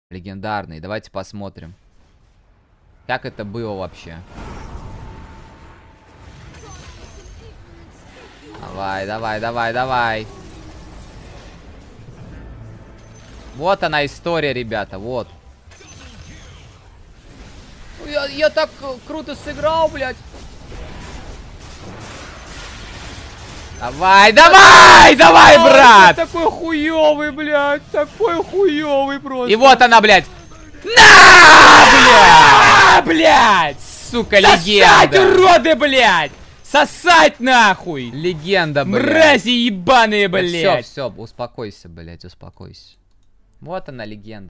Легендарный. Давайте посмотрим. Как это было вообще? Давай, давай, давай, давай. Вот она история, ребята, вот. Я так круто сыграл, блядь. Давай, давай, давай, брат! Такой хуёвый, блядь, такой хуёвый просто. И вот она, блядь. На, блядь! Блядь! Сука, Сосать, легенда. уроды, блядь! Сосать нахуй! Легенда, блядь. Мрази ебаные, блядь! Все, успокойся, блядь, успокойся. Вот она, легенда.